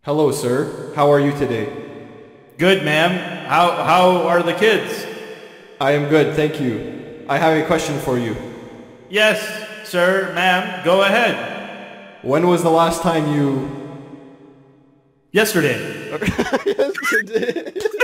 Hello, sir. How are you today? Good, ma'am. How are the kids? I am good, thank you. I have a question for you. Yes, sir, ma'am. Go ahead. When was the last time you... Yesterday. Yesterday.